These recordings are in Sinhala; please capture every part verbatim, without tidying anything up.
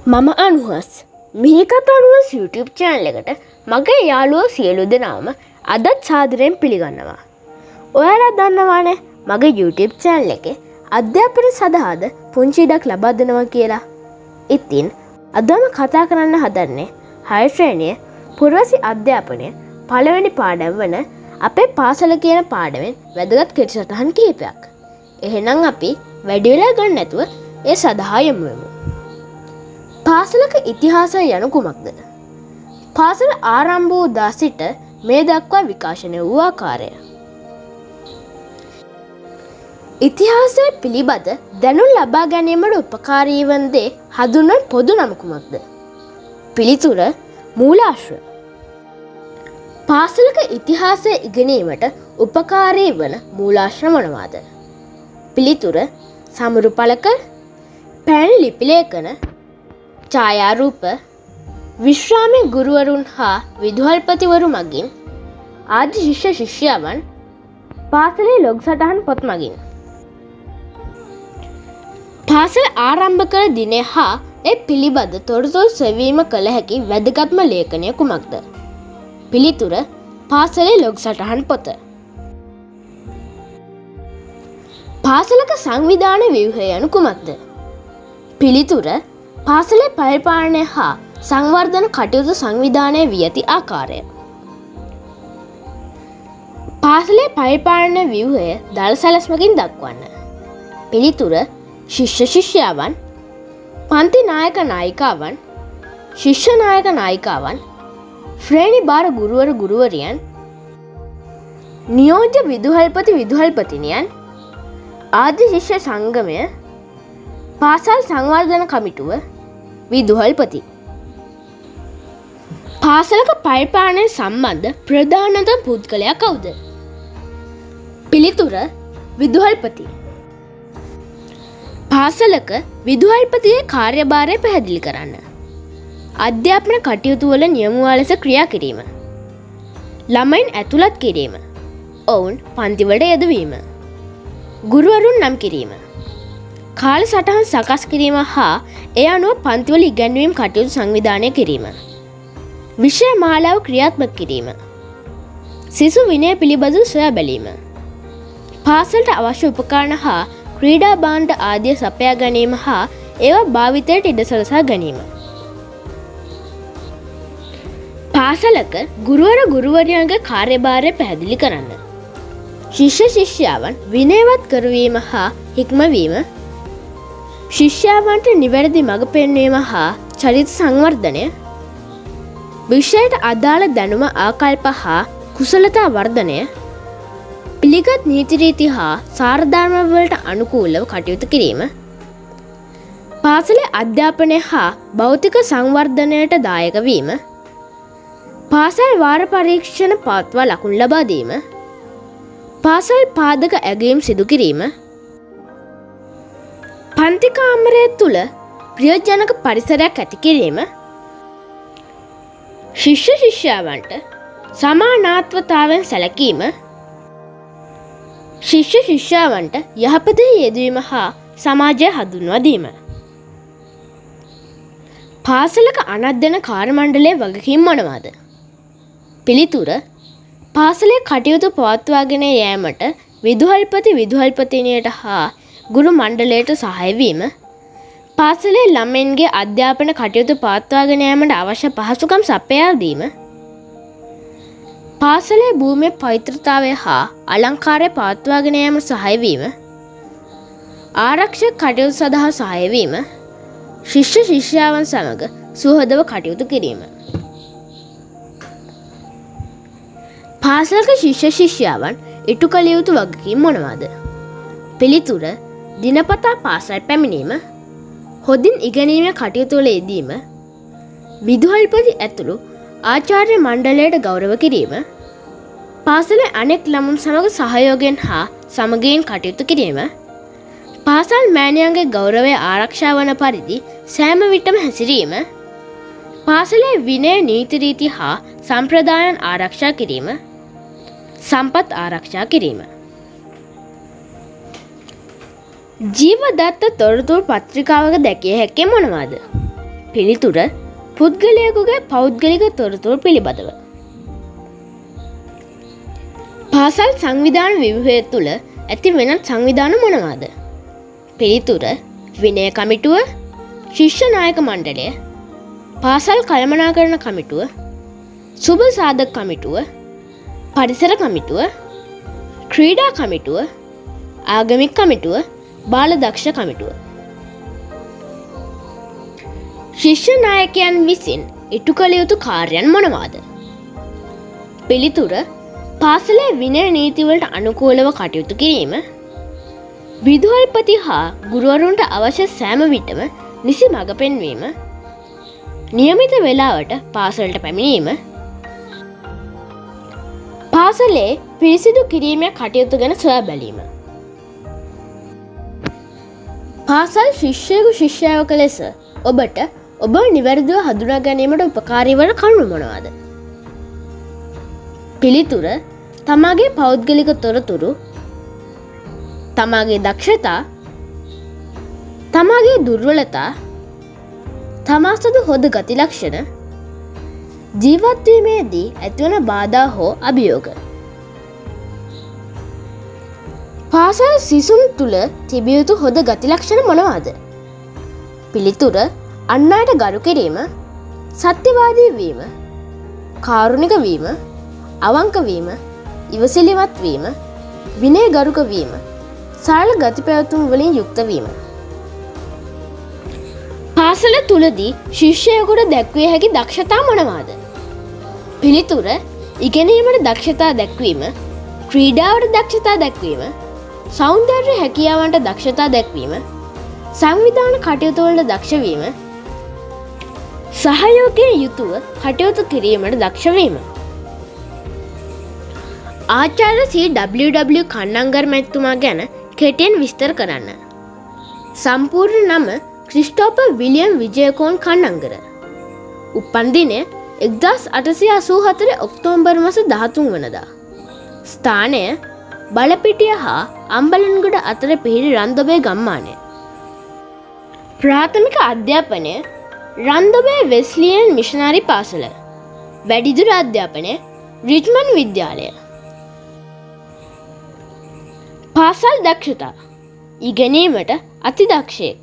මම අනුහස් මේකත් අනුහස් YouTube channel එකට මගේ යාළුවෝ සියලු දෙනාම අදත් සාදරයෙන් පිළිගන්නවා. ඔයාලා දන්නවානේ මගේ YouTube channel එකේ අධ්‍යාපන සඳහාද පුංචි ඉඩක් ලබා දෙනවා කියලා. ඉතින් අදම කතා කරන්න හදන්නේ හය ශ්‍රේණියේ පුරවැසි අධ්‍යාපනයේ පළවෙනි පාඩම වන අපේ පාසල කියන පාඩමෙන් වැදගත් කෙටිසටහන් කිහිපයක්. එහෙනම් අපි වැඩි වෙලා ගන්න නැතුව ඒ සඳහා යමු වෙමු. පාසලක ඉතිහාසය යනු කුමක්ද? පාසල ආරම්භ වූ දා සිට මේ දක්වා විකාශනය වූ ආකාරය. ඉතිහාසය පිළිබඳ දැනුම් ලබා ගැනීමට උපකාරී වන දේ හඳුන්වන පොදු නම කුමක්ද? පිළිතුර මූලාශ්‍ර. පාසලක ඉතිහාසය ඉගෙනීමට උපකාරී වන මූලාශ්‍ර මොනවාද? පිළිතුර සමරු පළක, පැන් ලිපි ලේඛන, ඡායාරූප, විශ්‍රාමී ගුරුවරුන් හා විදුහල්පතිවරු මගින් ආදි ශිෂ්‍ය ශිෂ්‍යාවන් පාසලේ ලොග් සටහන් පොත් මගින්. පාසල ආරම්භ කළ දිනය හා ඒ පිළිබඳ තොරතුරු සෙවීම කළ හැකි වැදගත්ම ලේඛනය කුමක්ද? පිළිතුර පාසලේ ලොග් සටහන් පොත. පාසලක සංවිධාන ව්‍යුහය යනු කුමක්ද? පිළිතුර පාසලේ පරිපාලනය හා සංවර්ධන කටයුතු සංවිධානය වී ඇති ආකාරය. පාසලේ පරිපාලන ව්‍යුහය දළ සැලැස්මකින් දක්වන්න. පිළිතුර ශිෂ්‍ය ශිෂ්‍යාවන්, පන්ති නායක නායිකාවන්, ශිෂ්‍ය නායක නායිකාවන්, ශ්‍රේණි භාර ගුරුවර ගුරුවරියන්, නියෝජ්‍ය විදුහල්පති විදුහල්පතිනියන්, ආදි ශිෂ්‍ය සංගමය, පාසල් සංවර්ධන කමිටුව, විදුහල්පති. පාසලක පරිපාලනය සම්බන්ධ ප්‍රධානතම පුද්ගලයා කවුද? පිළිතුර විදුහල්පති. පාසලක විදුහල්පතිගේ කාර්යභාරය පැහැදිලි කරන්න. අධ්‍යාපන කටයුතු වල නියමුවා ලෙස ක්‍රියා කිරීම. ළමයින් ඇතුළත් කිරීම. ඔවුන් පන්තිවලට යෙදවීම. ගුරුවරුන් නම් කිරීම. කාල සටහන් සකස් කිරීම හා ඒ අනුව පන්තිවල ඉගැන්වීම් කටයුතු සංවිධානය කිරීම. විෂය මාලාව ක්‍රියාත්මක කිරීම. සිසු විනය පිළිබඳව සොයා බැලීම. පාසලට අවශ්‍ය උපකරණ හා ක්‍රීඩා භාණ්ඩ ආදිය සපයා ගැනීම හා ඒවා භාවිතයට ඉඩ සලසා ගැනීම. පාසලක ගුරුවර ගුරුවරියන්ගේ කාර්යභාරය පැහැදිලි කරන්න. ශිෂ්‍ය ශිෂ්‍යාවන් විනයවත් කරවීම හා හික්මවීම. ශිෂ්‍යාවන්ට නිවැරදි මඟ පෙන්වීම හා චරිත සංවර්ධනය. විෂයට අදාළ දැනුම ආකල්ප හා කුසලතා වර්ධනය. පිළිගත් නීති රීති හා සාරධර්මවලට අනුකූලව කටයුතු කිරීම. පාසලේ අධ්‍යාපනය හා භෞතික සංවර්ධනයට දායක වීම. පාසල් වාර පරීක්ෂණ පවත්වා ලකුණු ලබා දීම. පාසල් පාදක ඇගයීම් සිදු කිරීම. පන්ති කාමරය තුළ ප්‍රියජනක පරිසරයක් ඇති කිරීම. ශිෂ්‍ය ශිෂ්‍යාවන්ට සමානාත්මතාවයෙන් සැලකීම. ශිෂ්‍ය ශිෂ්‍යාවන්ට යහපතෙහි යෙදවීම හා සමාජය හඳුන්වා දීම. පාසලක අනධ්‍යයන කාර්යමණ්ඩලයේ වගකීම් මොනවාද? පිළිතුර පාසලේ කටයුතු පවත්වාගෙන යෑමට විදුහල්පති විදුහල්පතිනියට හා ගුරු මණ්ඩලයට සහාය වීම. පාසලේ ළමයින්ගේ අධ්‍යාපන කටයුතු පවත්වාගෙන යාමට අවශ්‍ය පහසුකම් සපයා දීම. පාසලේ භූමියේ පවිත්‍රතාවය හා අලංකාරය පවත්වාගෙන යාමට සහාය වීම. ආරක්ෂක කටයුතු සඳහා සහාය වීම. ශිෂ්‍ය ශිෂ්‍යාවන් සමග සුහදව කටයුතු කිරීම. පාසලක ශිෂ්‍ය ශිෂ්‍යාවන් ඉටු කළ යුතු වගකීම් මොනවාද? පිළිතුර දිනපතා පාසල් පැමිණීම, හොඳින් ඉගෙනීමේ කටයුතු වල යෙදීම, විදුහල්පති ඇතුළු ආචාර්ය මණ්ඩලයට ගෞරව කිරීම, පාසලේ අනෙක් ළමුන් සමග සහයෝගයෙන් හා සමගියෙන් කටයුතු කිරීම, පාසල් මෑණියන්ගේ ගෞරවය ආරක්ෂා වන පරිදි සෑම විටම හැසිරීම, පාසලේ විනය නීති රීති හා සම්ප්‍රදායන් ආරක්ෂා කිරීම, සම්පත් ආරක්ෂා කිරීම. ජීවදත්ත තොරතුරු පත්‍රිකාවක දැකිය හැක්කේ මොනවාද? පිළිතුර පුද්ගලයෙකුගේ පෞද්ගලික තොරතුරු පිළිබඳව. පාසල් සංවිධාන ව්‍යුහය තුළ ඇති වෙනත් සංවිධාන මොනවාද? පිළිතුර විනය කමිටුව, ශිෂ්‍ය නායක මණ්ඩලය, පාසල් කළමනාකරණ කමිටුව, සුබ සාධක කමිටුව, පරිසර කමිටුව, ක්‍රීඩා කමිටුව, ආගමික කමිටුව, බාල දක්ෂ කමිටුව. ශිෂ්‍ය නායකයන් විසින් ඉටු කළ යුතු කාර්යයන් මොනවාද? පිළිතුර පාසලේ විනය නීතිවලට අනුකූලව කටයුතු කිරීම, විදුහල්පති හා ගුරුවරුන්ට අවශ්‍ය සෑම විටම නිසි මඟ පෙන්වීම, නියමිත වේලාවට පාසලට පැමිණීම, පාසලේ පිරිසිදු කිරීමේ කටයුතු ගැන සොයා බැලීම. පාසල් ශිෂ්‍යයෙකු ශිෂ්‍යාවක ලෙස ඔබට ඔබ නිවැරදිව හඳුනා ගැනීමට උපකාරී වන කරුණු මොනවාද? පිළිතුර තමාගේ පෞද්ගලික තොරතුරු, තමාගේ දක්ෂතා, තමාගේ දුර්වලතා, තමා සතු හොඳ ගති ලක්ෂණ, ජීවත්වීමේදී ඇතිවන බාධා හෝ අභියෝග. පාසල් සිසුන් තුළ තිබිය යුතු හොඳ ගති ලක්ෂණ මොනවාද? පිළිතුර අන් අයට ගරු කිරීම, සත්‍යවාදී වීම, කාරුණික වීම, අවංක වීම, ඉවසිලිමත් වීම, විනයගරුක වීම, සරල ගති පැවතුම් වලින් යුක්ත වීම. පාසල තුලදී ශිෂ්‍යයෙකුට දැක්විය හැකි දක්ෂතා මොනවාද? පිළිතුර ඉගෙනීමට දක්ෂතා දැක්වීම, ක්‍රීඩාවට දක්ෂතා දැක්වීම, සෞන්දර්ය හැකියාවන්ට දක්ෂතා දැක්වීම, සංවිධාන කටයුතු වලට දක්ෂ වීම, සහයෝගයෙන් යුතුව කටයුතු කිරීමට දක්ෂ වීම. ආචාර්ය සී ඩබ්ලිව් ඩබ්ලිව් කන්නංගර් මැතිතුමා ගැන කෙටියෙන් විස්තර කරන්න. සම්පූර්ණ නම ක්‍රිස්ටෝපර් විලියම් විජයකෝන් කන්නංගර. උපන්දිනය එක්දස් අටසිය අසූ හතර ඔක්තෝබර් මාස දහතුන් වනදා. ස්ථානය බලපිටිය හා අම්බලන්ගොඩ අතර පිහිටි රන්දොබේ ගම්මානය. ප්‍රාථමික අධ්‍යාපනය රන්දොබේ වෙස්ලියන් මිෂනාරි පාසල. වැඩිදුර අධ්‍යාපනය රිච්මන්ඩ් විද්‍යාලය. පාසල් දක්ෂතා ඉගෙනීමට අතිදක්ෂයෙක්.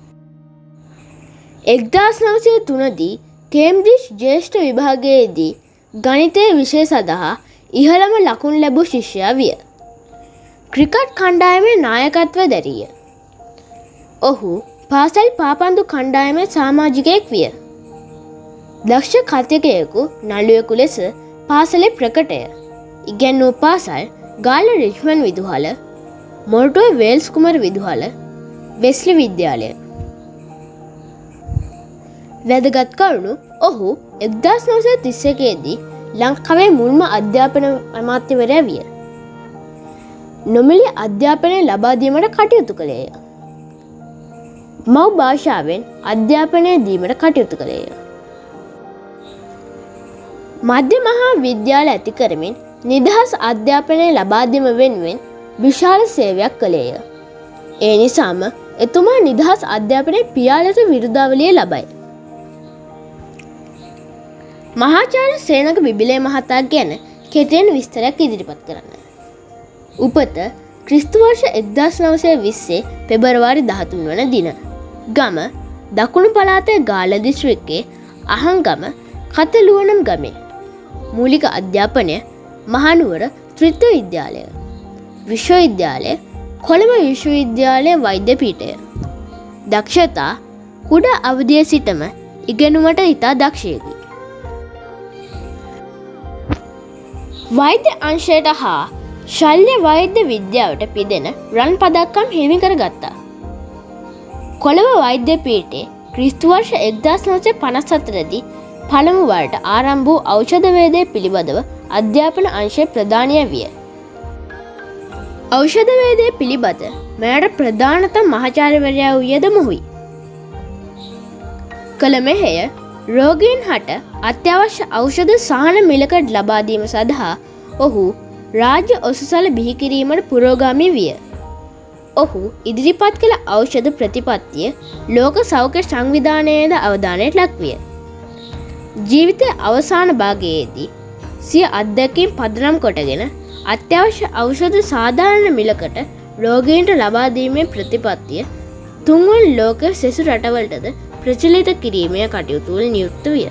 එක්දාස් නවසිය තුනදී කේම්බ්‍රිජ් ජ්‍යෙෂ්ඨ විභාගයේදී ගණිතය විෂය සඳහා ඉහළම ලකුණු ලැබූ ශිෂ්‍යයා විය. ක්‍රිකට් කණ්ඩායමේ නායකත්වය දැරිය. ඔහු පාසල් පාපන්දු කණ්ඩායමේ සමාජිකයෙක් විය. දක්ෂ කථිකයෙකු නළුවෙකු ලෙස පාසලේ ප්‍රකටය. ඉගැන්වූ පාසල් ගාල්ල රිච්මන්ඩ් විදුහල, මොරටුව වේල්ස් කුමර විදුහල, වෙස්ලි විද්‍යාලය. වැදගත් කරුණු ඔහු එක්දාස් නවසිය තිස් එකේදී ලංකාවේ මුල්ම අධ්‍යාපන අමාත්‍යවරයා විය. නොමිලේ අධ්‍යාපනය ලබා දීමට කටයුතු කළේය. මව් භාෂාවෙන් අධ්‍යාපනය දීමට කටයුතු කළේය. මධ්‍ය මහා විද්‍යාල ඇති කරමින් නිදහස් අධ්‍යාපනය ලබා දීම වෙනුවෙන් විශාල සේවයක් කළේය. ඒ නිසාම එතුමා නිදහස් අධ්‍යාපනයේ පියා ලෙස විරුදාවලිය ලබයි. මහාචාර්ය සේනක බිබිලේ මහතා ගැන කෙටියෙන් විස්තරයක් ඉදිරිපත් කරන්න. උපත ක්‍රිස්තු වර්ෂ එක්දාස් නවසිය විස්සේ පෙබරවාරි දහතුන් වන දින. ගම දකුණු පළාතේ ගාල්ල දිස්ත්‍රික්කයේ අහංගම කතලුවනම් ගමේ. මූලික අධ්‍යාපනය මහනුවර ත්‍රිත්ව විද්‍යාලය. විශ්වවිද්‍යාලය කොළඹ විශ්වවිද්‍යාලය වෛද්‍ය පීඨය. දක්ෂතා කුඩා අවදියේ සිටම ඉගෙනුමට ඉතා දක්ෂයෙකි. වෛද්‍ය අංශයට හා ශල්‍ය වෛද්‍ය විද්‍යාවට පිදෙන රන් පදක්කම් හිමි කර ගත්තා. කොළඹ වෛද්‍ය පීඨයේ ක්‍රිස්තු වර්ෂ එක්දාස් නවසිය පනස් හතරදී පළමු වරට ආරම්භ වූ ඖෂධ වේදය පිළිබඳව අධ්‍යාපන අංශයේ ප්‍රධානිය විය. ඖෂධ වේදය පිළිබඳ මෙයට ප්‍රධානතම මහාචාර්යවරයා වූයේද මොහුයි. කළ මෙහෙය රෝගීන් හට අත්‍යවශ්‍ය ඖෂධ සහන මිලකට ලබා දීම සඳහා ඔහු රාජ්‍ය ඔසුසල බිහි කිරීමට පුරෝගාමී විය. ඔහු ඉදිරිපත් කළ ඖෂධ ප්‍රතිපත්තිය ලෝක සෞඛ්‍ය සංවිධානයේද අවධානයට ලක්විය. ජීවිතයේ අවසාන භාගයේදී සිය අත්දැකීම් පදනම් කොටගෙන අත්‍යවශ්‍ය ඖෂධ සාධාරණ මිලකට රෝගීන්ට ලබා දීමේ ප්‍රතිපත්තිය තුන්වන ලෝක සෙසු රටවලටද ප්‍රචලිත කිරීමේ කටයුතු වල නියුක්ත විය.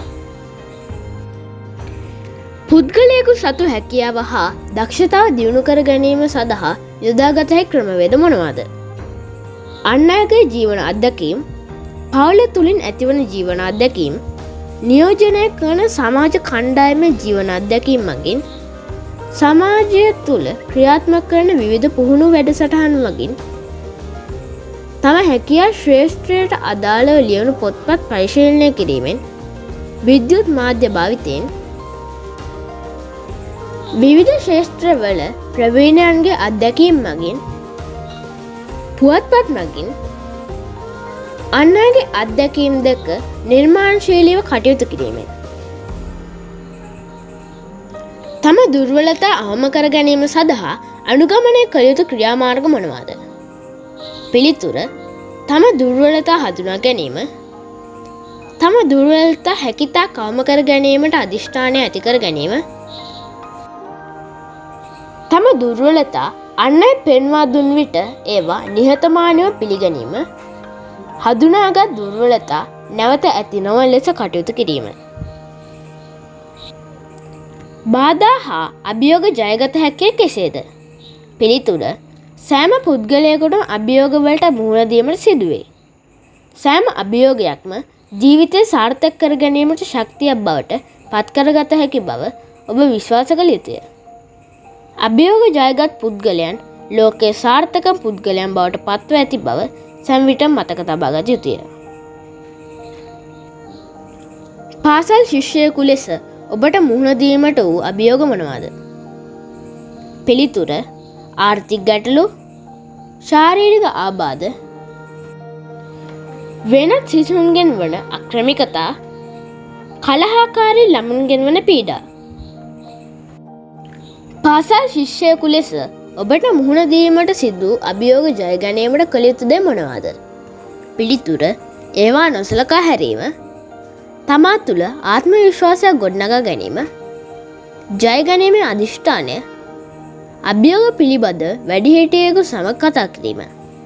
පුද්ගලයෙකු සතු හැකියාව හා දක්ෂතාව දියුණු කර ගැනීම සඳහා යොදාගත හැකි ක්‍රමවේද මොනවාද? අන් අයගේ ජීවන අත්දැකීම්, පවුල තුළින් ඇතිවන ජීවන අත්දැකීම්, නියෝජනය කරන සමාජ කණ්ඩායමේ ජීවන අත්දැකීම් මගින් සමාජය තුළ ක්‍රියාත්මක කරන විවිධ පුහුණු වැඩසටහන් මගින් තම හැකියා ශ්‍රේෂ්ඨයට අදාළව ලියවුණු පොත්පත් පරිශීලනය කිරීමෙන් විද්‍යුත් මාධ්‍ය භාවිතයෙන් විවිධ ක්ෂේත්‍රවල ප්‍රවීණයන්ගේ අත්දැකීම් මගින් පුවත්පත් මගින් අන් අයගේ අත්දැකීම් දැක නිර්මාණශීලීව කටයුතු කිරීමෙන් තම දුර්වලතා අවම කර ගැනීම සඳහා අනුගමනය කළ යුතු ක්‍රියාමාර්ග මොනවාද? පිළිතුර තම දුර්වලතා හඳුනා ගැනීම, තම දුර්වලතා හැකියතාක් අවම කර ගැනීමට අධිෂ්ඨානය ඇති කර ගැනීම, තම දුර්වලතා අන් අය පෙන්වා දුන් විට ඒවා නිහතමානීව පිළිගැනීම, හඳුනාගත් දුර්වලතා නැවත ඇති නොවන ලෙස කටයුතු කිරීම. බාධා හා අභියෝග ජයගත හැක්කේ කෙසේද? පිළිතුර සෑම පුද්ගලයෙකුටම අභියෝගවලට මුහුණ දීමට සිදුවේ. සෑම අභියෝගයක්ම ජීවිතය සාර්ථක කර ගැනීමට ශක්තියක් බවට පත්කරගත හැකි බව ඔබ විශ්වාස කළ යුතුය. අභියෝග ජයගත් පුද්ගලයන් ලෝකයේ සාර්ථක පුද්ගලයන් බවට පත්ව ඇති බව සෑම විටම මතක තබා ගත යුතුය. පාසල් ශිෂ්‍යයෙකු ලෙස ඔබට මුහුණ දීමට වූ අභියෝග මොනවාද? පිළිතුර ආර්ථික ගැටලු, ශාරීරික ආබාධ, වෙනත් සිසුන්ගෙන් වන අක්‍රමිකතා, කලහකාරී ළමුන්ගෙන් වන පීඩා. පාසල් ශිෂ්‍යයෙකු ලෙස ඔබට මුහුණ දීමට සිදු අභියෝග ජය ගැනීමට කළ යුතු දේ මොනවාද? පිළිතුර ඒවා නොසලකා හැරීම, තමා තුළ ආත්ම විශ්වාසයක් ගොඩනගා ගැනීම, ජය ගැනීමේ අධිෂ්ඨානය, අභියෝග පිළිබඳ වැඩිහිටියෙකු සමග කතා කිරීම.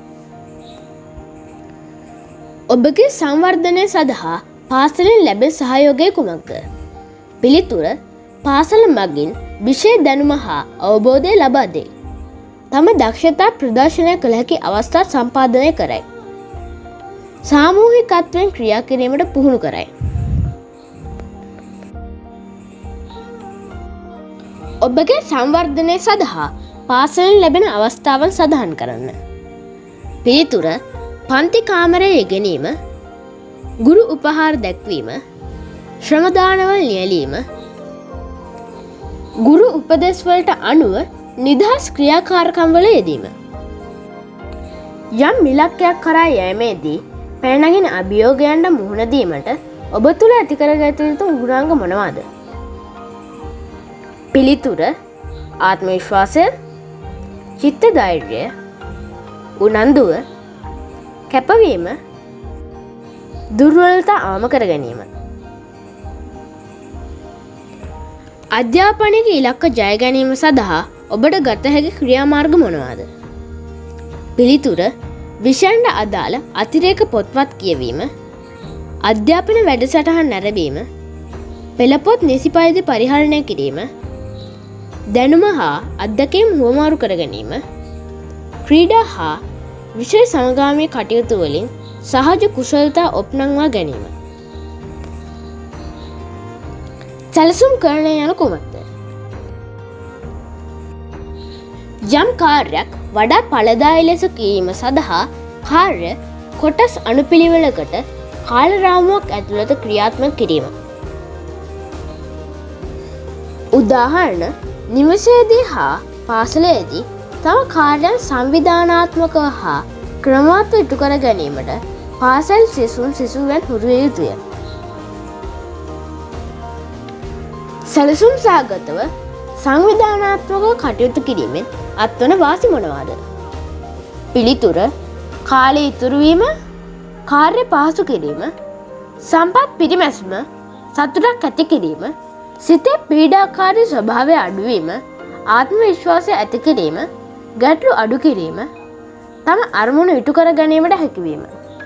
ඔබගේ සංවර්ධනය සඳහා පාසලෙන් ලැබෙන සහයෝගය කුමක්ද? පිළිතුර පාසල මගින් විෂය දැනුම හා අවබෝධය ලබා දෙයි. තම දක්ෂතා ප්‍රදර්ශනය කළ හැකි අවස්ථා සම්පාදනය කරයි. සාමූහිකත්වයෙන් ක්‍රියා කිරීමට පුහුණු කරයි. ඔබගේ සංවර්ධනය සඳහා පාසලෙන් ලැබෙන අවස්ථාවන් සඳහන් කරන්න. පිළිතුර පන්ති කාමරයේ ඉගෙනීම, ගුරු උපහාර දැක්වීම, ශ්‍රමදානවල නියැලීම, ගුරු උපදෙස්වලට අනුව නිදහස් ක්‍රියාකාරකම් වල යෙදීම. යම් ඉලක්කයක් කරා යෑමේදී පැනනගින අභියෝගයන්ට මුහුණ දීමට ඔබ තුළ ඇති කරගත යුතු ගුණාංග මොනවාද? පිළිතුර ආත්ම විශ්වාසය, චිත්ත ධෛර්යය, උනන්දුව, කැපවීම, දුර්වලතා අවම කර ගැනීම. අධ්‍යාපනයක ඉලක්ක ජය ගැනීම සඳහා ඔබට ගත හැකි ක්‍රියාමාර්ග මොනවාද? පිළිතුර විෂයන්ට අදාළ අතිරේක පොත්පත් කියවීම, අධ්‍යාපන වැඩසටහන් නැරඹීම, පෙළපොත් නිසි පරිදි පරිහරණය කිරීම, දැනුම හා අත්දැකීම් හුවමාරු කර ගැනීම, ක්‍රීඩා හා විෂය සමගාමී කටයුතු වලින් සහජ කුසලතා ඔප්නංවා ගැනීම. සැලසුම් කරණය යනු කුමක්ද? යම් කාර්යයක් වඩා ඵලදායී ලෙස කිරීම සඳහා කාර්ය කොටස් අනුපිළිවෙලකට කාල රාමුවක් ඇතුළත ක්‍රියාත්මක කිරීම. උදාහරණ නිවසේදී හා පාසලේදී තම කාර්යයන් සංවිධානාත්මකව හා ක්‍රමවත්ව ඉටු කර ගැනීමට පාසල් සිසුන් සිසුවන් හුරු විය යුතුය. සැලසුම් සහගතව සංවිධානාත්මකව කටයුතු කිරීමෙන් අත්වන වාසි මොනවාද? පිළිතුර කාලය ඉතුරුවීම, කාර්ය පහසු කිරීම, සම්පත් පිරිමැස්ම, සතුටක් ඇති කිරීම, සිතේ පීඩාකාරී ස්වභාවය අඩුවීම, ආත්ම විශ්වාසය ඇති කිරීම, ගැටලු අඩු කිරීම, තම අරමුණු ඉටු කර ගැනීමට හැකිවීම.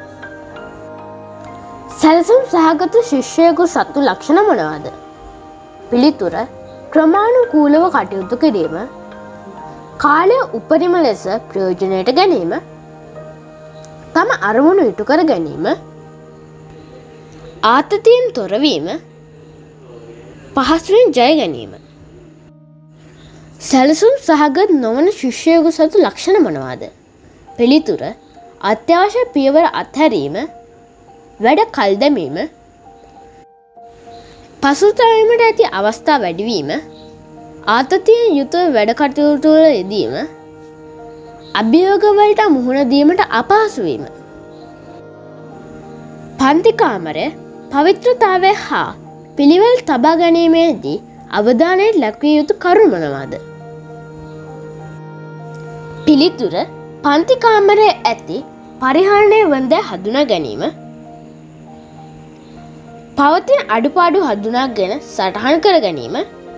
සැලසුම් සහගත ශිෂ්‍යයෙකු සතු ලක්ෂණ මොනවාද? පිළිතුර ක්‍රමානුකූලව කටයුතු කිරීම, කාලය උපරිම ලෙස ප්‍රයෝජනයට ගැනීම, තම අරමුණු ඉටු කර ගැනීම, ආතතියෙන් තොරවීම, පහසුවෙන් ජය ගැනීම. සැලසුම් සහගත නොවන ශිෂ්‍යයෙකු සතු ලක්ෂණ මොනවාද? පිළිතුර අත්‍යවශ්‍ය පියවර අත්හැරීම, වැඩ කල් දැමීම, පසුතැවීමට ඇති අවස්ථා වැඩිවීම, ආතතියෙන් යුතුව වැඩ කටයුතු වල යෙදීම, අභියෝගවලට මුහුණ දීමට අපහසු වීම. පන්ති කාමරය පවිත්‍රතාවය හා පිළිවෙල තබා ගැනීමේදී අවධානයට ලැබිය යුතු කරුණු මොනවාද? පිළිතුර පන්ති කාමරයේ ඇති පරිහරණය වන දෑ හඳුනා ගැනීම, පවතින අඩුපාඩු හඳුනාගෙන සටහන් කර ගැනීම,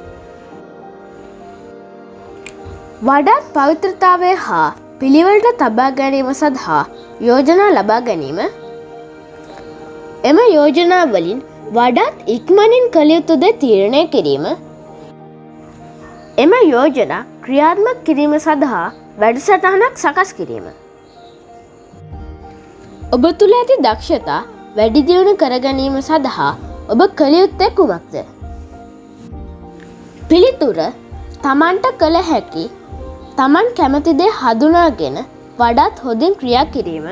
වඩාත් පවිත්‍රතාවය හා පිළිවෙලට තබා ගැනීම සඳහා යෝජනා ලබා ගැනීම, එම යෝජනා වලින් වඩාත් ඉක්මනින් කළ යුතු දේ තීරණය කිරීම, එම යෝජනා ක්‍රියාත්මක කිරීම සඳහා වැඩසටහනක් සකස් කිරීම. ඔබ තුළ ඇති දක්ෂතා වැඩි දියුණු කර ගැනීම සඳහා ඔබ කළ යුත්තේ කුමක්ද? පිළිතුර තමන්ට කළ හැකි තමන් කැමති දේ හඳුනාගෙන වඩාත් හොඳින් ක්‍රියා කිරීම,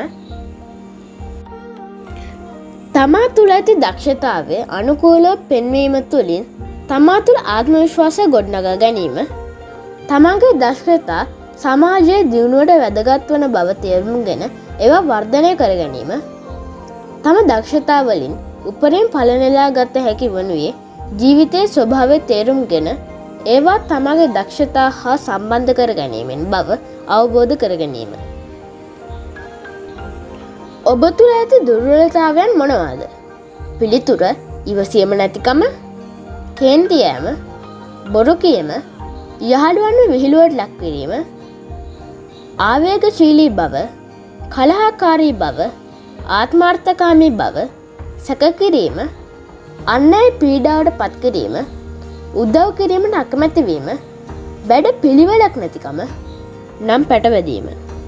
තමා තුළ ඇති දක්ෂතාවය අනුකූලව පෙන්වීම තුළින් තමා තුළ ආත්ම විශ්වාසය ගොඩනගා ගැනීම, තමන්ගේ දක්ෂතා සමාජයේ දියුණුවට වැදගත් වන බව තේරුම්ගෙන ඒවා වර්ධනය කර ගැනීම, තම දක්ෂතා වලින් උපරිම ඵල නෙලා ගත හැකි වනුයේ ජීවිතයේ ස්වභාවය තේරුම්ගෙන ඒවා තමගේ දක්ෂතා හා සම්බන්ධ කර ගැනීමෙන් බව අවබෝධ කර ගැනීම. ඔබ තුළ ඇති දුර්වලතාවයන් මොනවාද? පිළිතුර ඉවසීම නැතිකම, කේන්ති යෑම, බොරු කීම, යහළුවන්ව විහිළුවට ලක් කිරීම, ආවේගශීලී බව, කලහකාරී බව, ආත්මාර්ථකාමී බව, සැක කිරීම, අන් අය පීඩාවට පත් කිරීම, උදව් කිරීමට අකමැති වීම, වැඩ පිළිවෙලක් නැතිකම, නම් පැටවැදීම.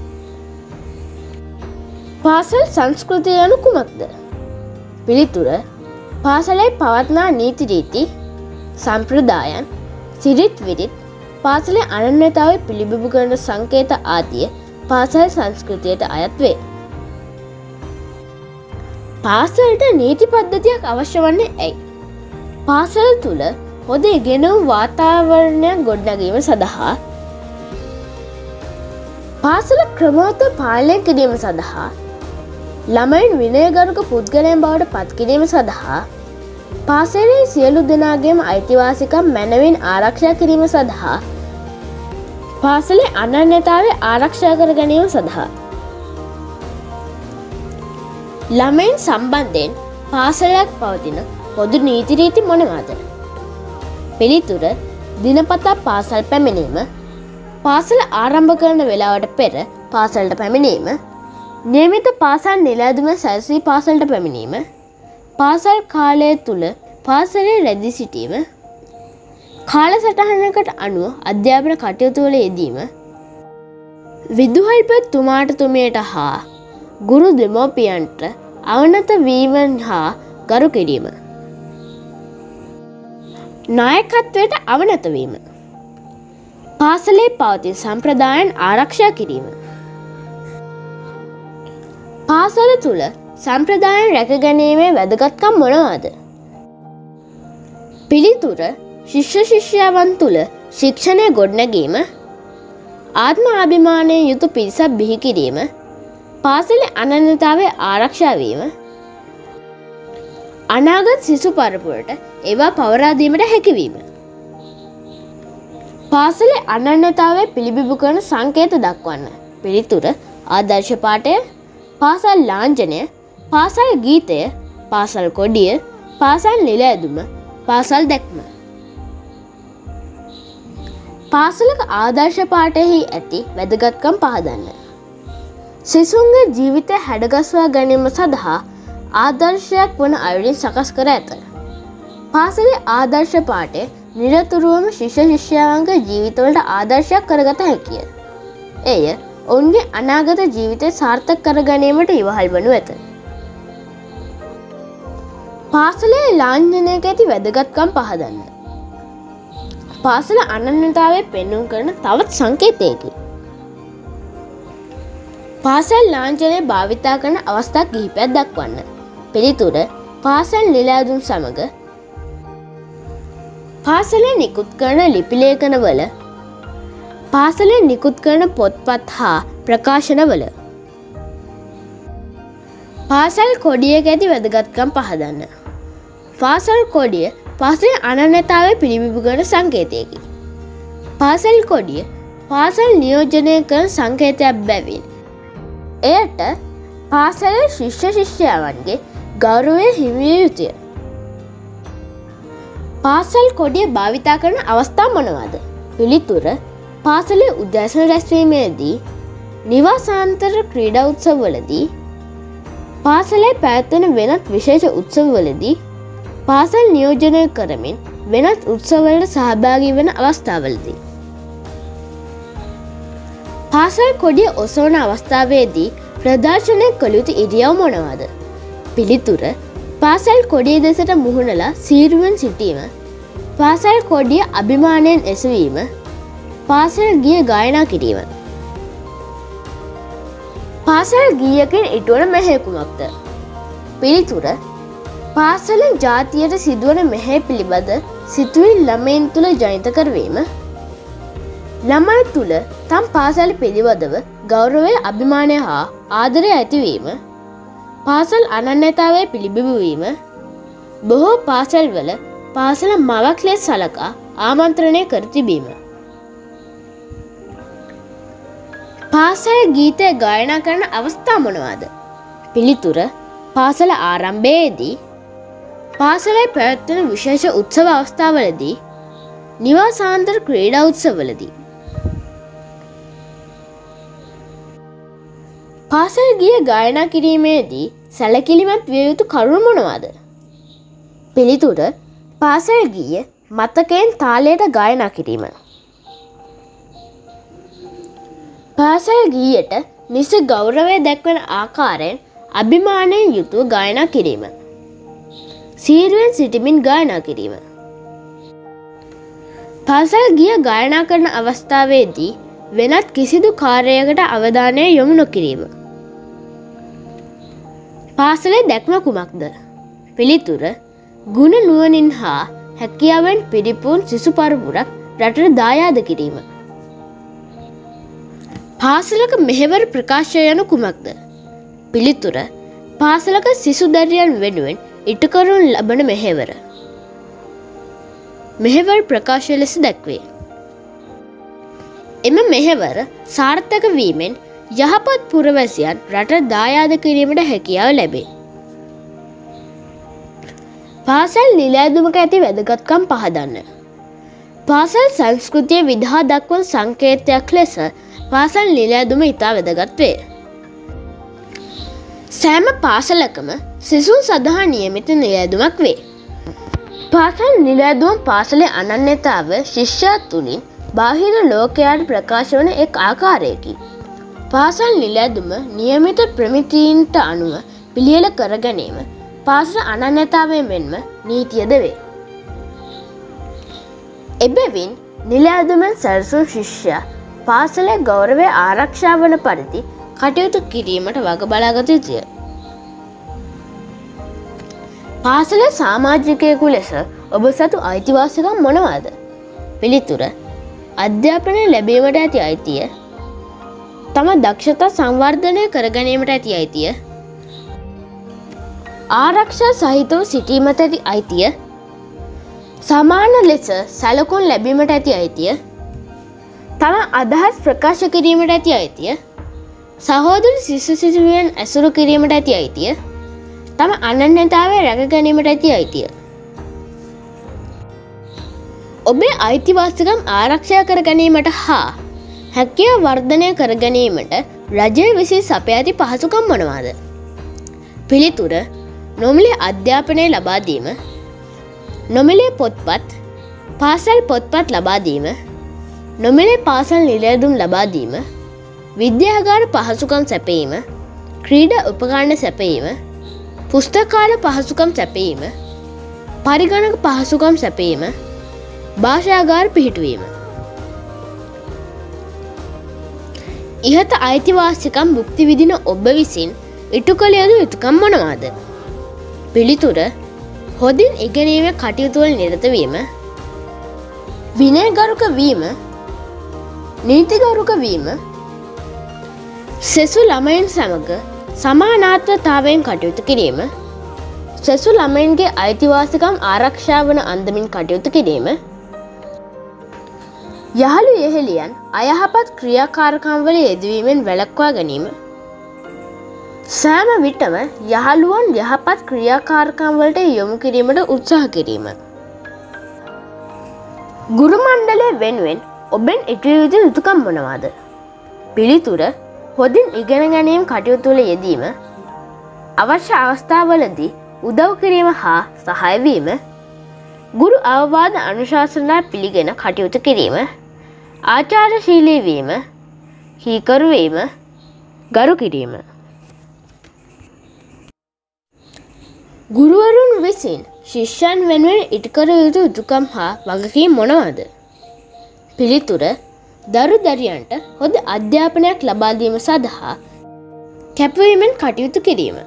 පාසල් සංස්කෘතිය යනු කුමක්ද? පිළිතුර පාසලේ පවත්නා නීති රීති, සම්ප්‍රදායන්, සිරිත් විරිත්, පාසලේ අනන්‍යතාවය පිළිබිඹු කරන සංකේත ආදිය පාසල් සංස්කෘතියට අයත් වේ. පාසලට නීති පද්ධතියක් අවශ්‍ය වන්නේ ඇයි? පාසල තුළ හොඳ ඉගෙනුම් වාතාවරණයක් ගොඩනැගීම සඳහා, පාසල ක්‍රමවත්ව පාලනය කිරීම සඳහා, ළමයින් විනයගරුක පුද්ගලයන් බවට පත් කිරීම සඳහා, පාසලේ සියලු දෙනාගේම අයිතිවාසිකම් මැනවින් ආරක්ෂා කිරීම සඳහා, පාසලේ අනන්‍යතාවය ආරක්ෂා කර ගැනීම සඳහා. ළමයින් සම්බන්ධයෙන් පාසලක් පවතින පොදු නීති රීති මොනවාද? පිළිතුර දිනපතා පාසල් පැමිණීම, පාසල ආරම්භ කරන වේලාවට පෙර පාසලට පැමිණීම, නියමිත පාසල් නිලැඳුම සැලසී පාසලට පැමිණීම, පාසල් කාලය තුල පාසලේ රැඳී සිටීම, කාලසටහනකට අනුව අධ්‍යාපන කටයුතු වල යෙදීම, විදුහල්පතිතුමාට තුමියට හා ගුරු දෙමව්පියන්ට අවනත වීම හා ගරු කිරීම, නායකත්වයට අවනත වීම, පාසලේ පවතින සම්ප්‍රදායන් ආරක්ෂා කිරීම. පාසල තුල සම්ප්‍රදායන් රැකගැනීමේ වැදගත්කම් මොනවාද? පිළිතුර ශිෂ්‍ය ශිෂ්‍යාවන් තුළ ශික්ෂණය ගොඩනැගීම, ආත්ම අභිමානයෙන් යුතු පිරිසක් බිහි කිරීම, පාසලේ අනන්‍යතාවය ආරක්ෂා වීම, අනාගත සිසු පරපුරට ඒවා පවරා දීමට හැකිවීම. පාසලේ අනන්‍යතාවය පිළිබිඹු කරන සංකේත දක්වන්න. පිළිතුර ආදර්ශ පාඨය, පාසල් ලාංඡනය, පාසල් ගීතය, පාසල් කොඩිය, පාසල් නිල ඇඳුම, පාසල් දැක්ම. පාසලක ආදර්ශ පාඨයෙහි ඇති වැදගත්කම් පහදන්න. සිසුන්ගේ ජීවිතය හැඩගස්වා ගැනීම සඳහා ආදර්ශයක් වන අයුරින් සකස් කර ඇත. පාසලේ ආදර්ශ පාඨය නිරතුරුවම ශිෂ්‍ය ශිෂ්‍යාවන්ගේ ජීවිතවලට ආදර්ශයක් කරගත හැකිය. එය ඔවුන්ගේ අනාගත ජීවිතය සාර්ථක කර ගැනීමට ඉවහල් වනු ඇත. පාසලේ ලාංඡනයක ඇති වැදගත්කම් පහදන්න. පාසල අනන්‍යතාවය පෙන්නුම් කරන තවත් සංකේතයකි. පාසල් ලාංඡනය භාවිතා කරන අවස්ථා කිහිපයක් දක්වන්න. පිළිතුර පාසල් නිල ඇඳුම් සමග පාසලේ නිකුත් කරන ලිපි ලේඛනවල, පාසලේ නිකුත් කරන පොත්පත් හා ප්‍රකාශනවල. පාසල් කොඩියක ඇති වැදගත්කම් පහදන්න. පාසල් කොඩිය පාසලේ අනන්‍යතාවය පිළිබිඹු කරන සංකේතයකි. පාසල් කොඩිය පාසල් නියෝජනය කරන සංකේතයක් බැවින් එයට පාසලේ ශිෂ්‍ය ශිෂ්‍යාවන්ගේ ගෞරවය හිමි විය යුතුය. පාසල් කොඩිය භාවිතා කරන අවස්ථා මොනවාද? පිළිතුර පාසලේ උදෑසන රැස්වීමේදී, නිවාසාන්තර ක්‍රීඩා උත්සවවලදී, පාසලේ පැවැත්වෙන වෙනත් විශේෂ උත්සවවලදී, පාසල් නියෝජනය කරමින් වෙනත් උත්සවවලට සහභාගී වන අවස්ථාවලදී. පාසල් කොඩිය ඔසවන අවස්ථාවේදී ප්‍රදර්ශනය කළ යුතු ඉරියව් මොනවාද? පිළිතුර පාසල් කොඩිය දෙසට මුහුණලා සීරුවෙන් සිටීම, පාසල් කොඩිය අභිමානයෙන් එසවීම, පාසල් ගීය ගායනා කිරීම. පාසල් ගීයකින් ඉටුවන මෙහෙය කුමක්ද? පිළිතුර පාසලෙන් ජාතියට සිදුවන මෙහෙය පිළිබඳ සිතුවිලි ළමයින් තුළ ජනිත කරවීම, ළමයි තුළ තම පාසල පිළිබඳව ගෞරවය, අභිමානය හා ආදරය ඇතිවීම, පාසල් අනන්‍යතාවය පිළිබිඹුවීම, බොහෝ පාසල්වල පාසල මවක් ලෙස සලකා ආමන්ත්‍රණය කර තිබීම. පාසල් ගීතය ගායනා කරන අවස්ථා මොනවාද? පිළිතුර පාසල ආරම්භයේදී, පාසලේ පැවැත්වෙන විශේෂ උත්සව අවස්ථාවලදී, නිවාසාන්තර ක්‍රීඩා උත්සවවලදී. පාසල් ගීය ගායනා කිරීමේදී සැලකිලිමත් විය යුතු කරුණු මොනවාද? පිළිතුර පාසල් ගීය මතකයෙන් තාලයට ගායනා කිරීම. පාසල් ගීයට නිසි ගෞරවය දැක්වන ආකාරයෙන් අභිමානයෙන් යුතුව ගායනා කිරීම. සීරුවෙන් සිටිමින් ගායනා කිරීම. පාසල් ගීය ගායනා කරන අවස්ථාවේදී වෙනත් කිසිදු කාර්යයකට අවධානය යොමු නොකිරීම. පාසලේ දැක්ම කුමක්ද? පිළිතුර ගුණ නුවණින් හා හැකියාවෙන් පිරිපුන් සිසු පරපුරක් රටට දායාද කිරීම. පාසලක මෙහෙවර ප්‍රකාශය යනු කුමක්ද? පිළිතුර පාසලක සිසු දැරියන් වෙනුවෙන් ඉටු කරනු ලබන මෙහෙවර. මෙහෙවර ප්‍රකාශය ලෙස දැක්වේ. එම මෙහෙවර සාර්ථක වීමෙන් යහපත් පුරවැසියන් රට දායාද කිරීමට හැකියාව ලැබේ. පාසල් නිල ඇඳුමක ඇති වැදගත්කම් පහදන්න. පාසල් සංස්කෘතිය විදහා දක්වන සංකේතයක් ලෙස පාසල් නිල ඇඳුම ඉතා වැදගත් වේ. සෑම පාසලකම සිසුන් සඳහා නියමිත නිල ඇඳුමක් වේ. පාසල් නිල ඇඳුම පාසලේ අනන්‍යතාව ශිෂ්‍යයා තුළින් බාහිර ලෝකයාට ප්‍රකාශ වන එක් ආකාරයකි. පාසල් නිල ඇඳුම නියමිත ප්‍රමිතීන්ට අනුව පිළියෙල කර ගැනීම පාසල අනන්‍යතාවය මෙන්ම නීතියද වේ. එබැවින් නිල ඇඳුමෙන් සැරසූ ශිෂ්‍යයා පාසලේ ගෞරවය ආරක්ෂා වන පරිදි කටයුතු කිරීමට වග බලාගත යුතුය. පාසලේ සමාජිකයෙකු ලෙස ඔබ සතු අයිතිවාසිකම් මොනවාද? පිළිතුර අධ්‍යාපනය ලැබීමට ඇති අයිතිය, තම දක්ෂතා සංවර්ධනය කර ගැනීමට ඇති අයිතිය, ආරක්ෂා සහිතව සිටීමට ඇති අයිතිය, සමාන ලෙස සැලකුම් ලැබීමට ඇති අයිතිය, තම අදහස් ප්‍රකාශ කිරීමට ඇති අයිතිය, සහෝදර ශිෂ්‍ය සිසුවියන් ඇසුරු කිරීමට ඇති අයිතිය, තම අනන්‍යතාවය රැක ගැනීමට ඇති අයිතිය. ඔබේ අයිතිවාසිකම් ආරක්ෂා කර ගැනීමට හා හැකියාව වර්ධනය කර ගැනීමට රජය විසින් සපයා ඇති පහසුකම් මොනවාද? පිළිතුර: නොමිලේ අධ්‍යාපනය ලබා දීම, නොමිලේ පොත්පත්, පාසල් පොත්පත් ලබා දීම, නොමිලේ පාසල් නිලැඳුම් ලබා දීම, විද්‍යාගාර පහසුකම් සැපයීම, ක්‍රීඩා උපකරණ සැපයීම, පුස්තකාල පහසුකම් සැපයීම, පරිගණක පහසුකම් සැපයීම, භාෂාගාර පිහිටුවීම. ඉහත අයිතිවාසිකම් භුක්ති විඳින ඔබ විසින් ඉටු කළ යුතු යුතුකම් මොනවාද? පිළිතුර: හොඳින් ඉගෙනීමේ කටයුතු වල නිරත වීම, විනයගරුක වීම, නීතිගරුක වීම, සෙසු ළමයින් සමග සමානාත්මතාවයෙන් කටයුතු කිරීම, සෙසු ළමයින්ගේ අයිතිවාසිකම් ආරක්ෂා වන අන්දමින් කටයුතු කිරීම, යහළු යෙහෙළියන් අයහපත් ක්‍රියාකාරකම් වල යෙදවීමෙන් වැළැක්වා ගැනීම, සෑම විටම යහළුවන් යහපත් ක්‍රියාකාරකම් වලට යොමු කිරීමට උත්සාහ කිරීම. ගුරු මණ්ඩලය වෙනුවෙන් ඔබෙන් ඉටු යුතු යුතුකම් මොනවාද? පිළිතුර: හොඳින් ඉගෙන ගැනීම කටයුතු වල යෙදීම, අවශ්‍ය අවස්ථාවලදී උදව් කිරීම හා සහාය වීම, ගුරු අවවාද අනුශාසනා පිළිගෙන කටයුතු කිරීම, ආචාරශීලී වීම, කීකරු වීම, ගරු කිරීම. ගුරුවරුන් විසින් ශිෂ්‍යයන් වෙනුවෙන් ඉටු කර යුතු යුතුකම් හා වගකීම් මොනවාද? පිළිතුර: දරු දැරියන්ට හොඳ අධ්‍යාපනයක් ලබා දීම සඳහා කැපවීමෙන් කටයුතු කිරීම.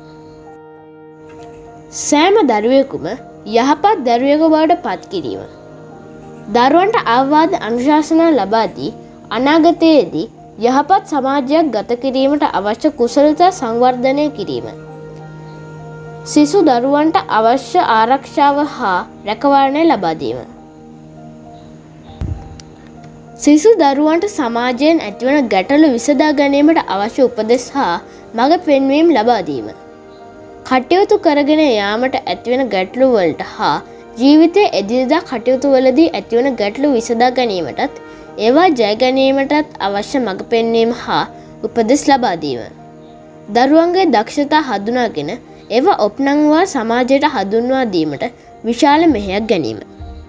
සෑම දරුවෙකුම යහපත් දරුවෙකු බවට පත් කිරීම. දරුවන්ට අවවාද අනුශාසනා ලබා දී අනාගතයේදී යහපත් සමාජයක් ගත කිරීමට අවශ්‍ය කුසලතා සංවර්ධනය කිරීම. සිසු දරුවන්ට අවශ්‍ය ආරක්ෂාව හා රැකවරණය ලබා දීම. සිසු දරුවන්ට සමාජයෙන් ඇතිවන ගැටලු විසඳා ගැනීමට අවශ්‍ය උපදෙස් හා මඟ පෙන්වීම් ලබා දීම. කටයුතු කරගෙන යාමට ඇතිවන ගැටලු වලට හා ජීවිතයේ එදිනෙදා කටයුතු වලදී ඇතිවන ගැටලු විසඳා ගැනීමටත් ඒවා ජය ගැනීමටත් අවශ්‍ය මඟ පෙන්වීම හා උපදෙස් ලබා දීම. දරුවන්ගේ දක්ෂතා හඳුනාගෙන ඒවා ඔප්නංවා සමාජයට හඳුන්වා දීමට විශාල මෙහෙයක් ගැනීම.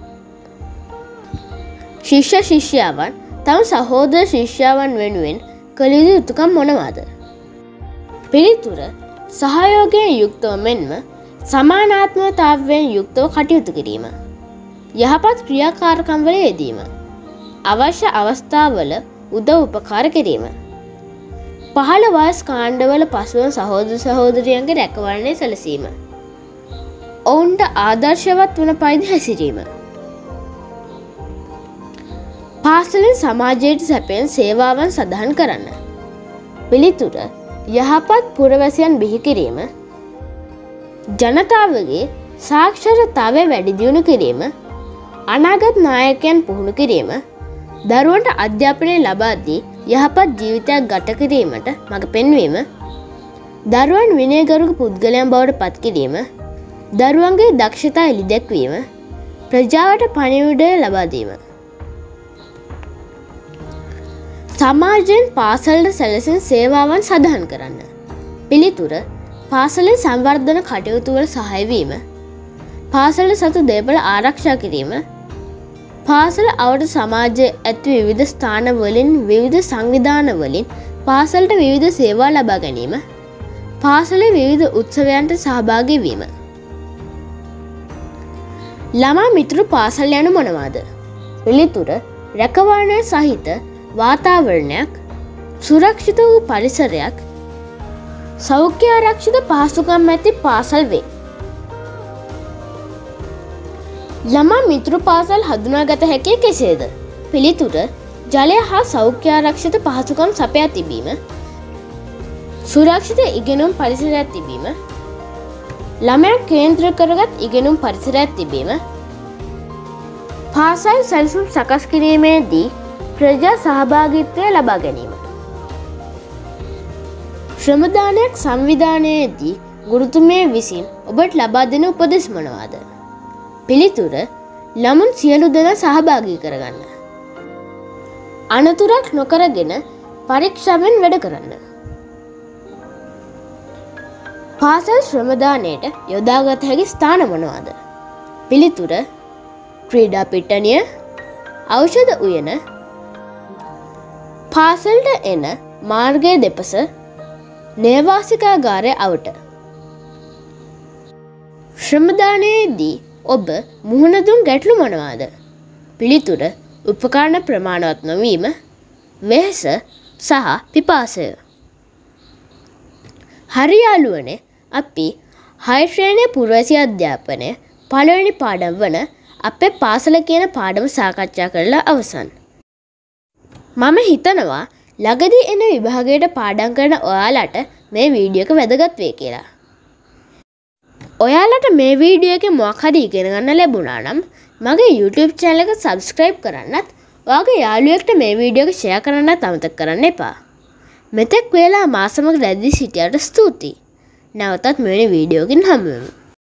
ශිෂ්‍ය ශිෂ්‍යාවන් තම සහෝදර ශිෂ්‍යාවන් වෙනුවෙන් කළ යුතු යුතුකම් මොනවාද? පිළිතුර: සහයෝගයෙන් යුක්තව මෙන්ම සමානාත්මතාවයෙන් යුක්තව කටයුතු කිරීම, යහපත් ක්‍රියාකාරකම් වල යෙදීම, අවශ්‍ය අවස්ථාවල උදව් උපකාර කිරීම, පහළ වයස් කාණ්ඩවල පසුවන සහෝදර සහෝදරියන්ගේ රැකවරණය සැලසීම, ඔවුන්ට ආදර්ශවත් වන පරිදි හැසිරීම. පාසලෙන් සමාජයට සැපෙන සේවාවන් සඳහන් කරන්න. පිළිතුර: යහපත් පුරවැසියන් බිහි කිරීම, ජනතාවගේ සාක්ෂරතාවය වැඩි දියුණු කිරීම, අනාගත නායකයන් පුහුණු කිරීම, දරුවන්ට අධ්‍යාපනය ලබා දී යහපත් ජීවිතයක් ගත කිරීමට මඟ පෙන්වීම, දරුවන් විනයගරුක පුද්ගලයන් බවට පත් කිරීම, දරුවන්ගේ දක්ෂතා එළිදැක්වීම, ප්‍රජාවට පණිවිඩය ලබා දීම. සමාජයෙන් පාසලට සැලසෙන සේවාවන් සඳහන් කරන්න. පිළිතුර: පාසලේ සංවර්ධන කටයුතු වල සහාය වීම, පාසල සතු දේපල ආරක්ෂා කිරීම, පාසල අවට සමාජයේ ඇති විවිධ ස්ථාන වලින් විවිධ සංවිධාන වලින් පාසලට විවිධ සේවා ලබා ගැනීම, පාසලේ විවිධ උත්සවයන්ට සහභාගී වීම. ළමා මිතුරු පාසල් යනු මොනවාද? පිළිතුර: රැකවරණය සහිත වාතාවරණයක්, සුරක්ෂිත වූ පරිසරයක්, සෞඛ්‍ය ආරක්ෂිත පහසුකම් ඇති පාසල් වේ. ළමා මිතුරු පාසල් හඳුනාගත හැකි කෙසේද? පිළිතුර: ජලය හා සෞඛ්‍ය ආරක්ෂිත පහසුකම් සපයා තිබීම, සුරක්ෂිත ඉගෙනුම් පරිසරයක් තිබීම, ළමයා කේන්ද්‍ර කරගත් ඉගෙනුම් පරිසරයක් තිබීම, පාසල් සැලසුම් සකස් කිරීමේදී ප්‍රජා සහභාගීත්වය ලබා ගැනීම. ශ්‍රමදානයක් සංවිධානයේදී ගුරුතුමිය විසින් ඔබට ලබා දෙන උපදෙස් මොනවාද? පිළිතුර: ළමුන් සියලු දෙනා සහභාගී කරගන්න. අනතුරක් නොකරගෙන පරීක්ෂාවෙන් වැඩ කරන්න. පාසල් ශ්‍රමදානයට යොදාගත හැකි ස්ථාන මොනවාද? පිළිතුර: ක්‍රීඩා පිට්ටනිය, ඖෂධ උයන, පාසලට එන මාර්ගය දෙපස, නේවාසිකාගාරය අවට. ශ්‍රමදානයේදී ඔබ මුහුණ දුන් ගැටලු මොනවාද? පිළිතුර: උපකරණ ප්‍රමාණවත් නොවීම, වෙහෙස සහ පිපාසය. හරි යාළුවනේ, අපි හය ශ්‍රේණිය පුරවැසි අධ්‍යාපනය පළවෙනි පාඩම වන අපේ පාසල කියන පාඩම සාකච්ඡා කරලා අවසන්. මම හිතනවා ළඟදී එන විභාගයට පාඩම් කරන ඔයාලට මේ වීඩියෝ එක වැදගත් වෙයි කියලා. ඔයාලට මේ වීඩියෝ එකේ මොකක් හරි ඉගෙන ගන්න ලැබුණා නම් මගේ YouTube channel එක subscribe කරන්නත් ඔයාගේ යාළුවෙක්ට මේ වීඩියෝ එක share කරන්නත් අමතක කරන්න එපා. මෙතෙක් වෙලා මා සමග රැඳී සිටියට ස්තුතියි. නැවතත් මෙවැනි වීඩියෝ එකකින් හමු වෙමු.